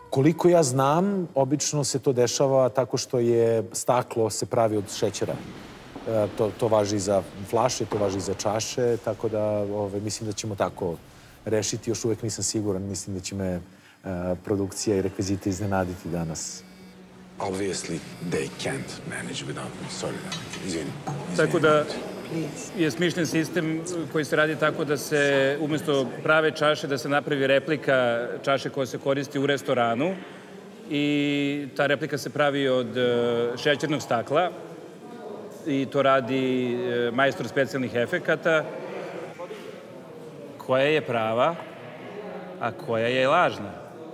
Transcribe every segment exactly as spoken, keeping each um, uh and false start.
Koliko ja znam, obično se to dešava tako što je staklo se pravi od šećera. To, to važi i za flaše, to važi i za čaše, tako da ove, mislim da ćemo tako rešiti. Još uvek nisam siguran, mislim da će me e, produkcija i rekvizite iznenaditi danas. Obviously, they can't manage without me. Sorry, da. Izvini. Tako da je smišljen sistem koji se radi tako da se umesto prave čaše da se napravi replika čaše koja se koristi u restoranu i ta replika se pravi od šećernog stakla i to radi majstor specijalnih efekata koja je prava, a koja je lažna.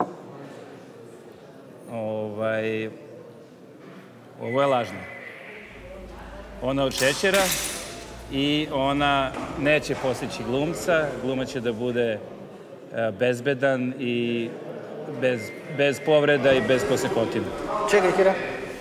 Ovaj, ovo je lažna. Ona od šećera i ona neće postići glumca. Glumac će da bude bezbedan i bez, bez povreda i bez posekotina. Čekaj, Kira.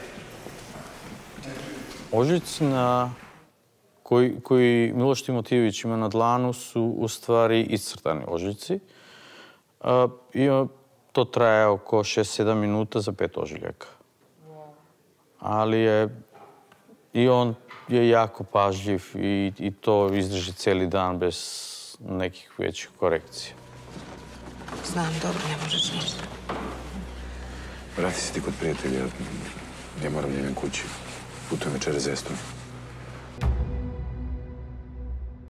Ožiljci na koji, koji Miloš Timotijević ima na dlanu su u stvari iscrtani ožiljci. A, i to traje oko šest sedam minuta za pet ožiljaka. Ali je i on je jako pažljiv i, i to izdrži cijeli dan bez nekih većih korekcija. Znam, dobro, ne možeš ništa. Vrati se ti kod prijatelja. Ja moram njegem kući. Putujem večere za Estoniju.